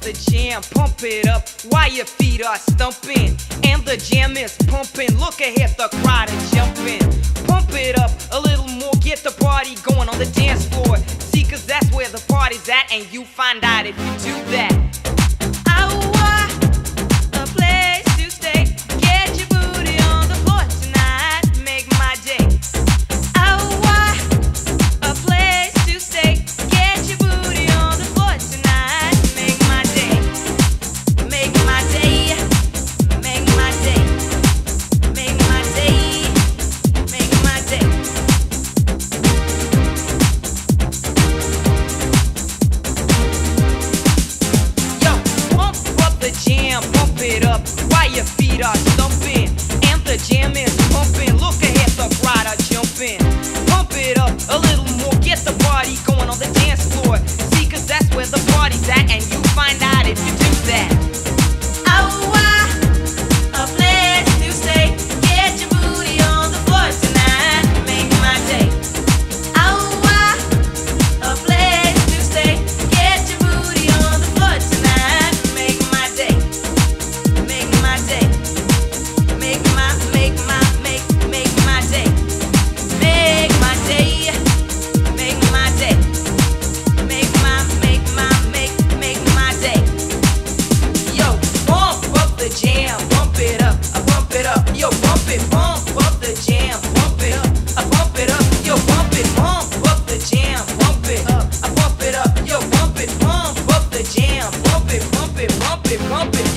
the jam, pump it up while your feet are stumping. And the jam is pumping, look ahead, the crowd is jumping. Pump it up a little more, get the party going on the dance floor. See, cause that's where the party's at, and you find out if you do that. A place to stay, get your booty on the floor tonight, make my day. A place to stay, get your booty on the floor tonight, make my day. Make my day, make my day, make my day, make my day. Yo, pump up the jam, pump it up while your feet are stumping. And the jam is pumping, look ahead, the crowd are jumping. Pump it up a little more, get the party going on the dance floor. See, cause that's where the party's at, and you find out if you do that. A place to stay, get your booty on the floor tonight, make my day. A place to stay, get your booty on the floor tonight, make my day. Make my day. Make my day. Make my day. Make my day. Make my day. Make my day. Yo, pump up the jam, pump it up, pump it up. Yo, pump up the jam, pump it up, pump it up. Yo, pump up the jam, pump it up, pump it up. Yo, pump up the jam, pump it, pump it, pump it, pump it.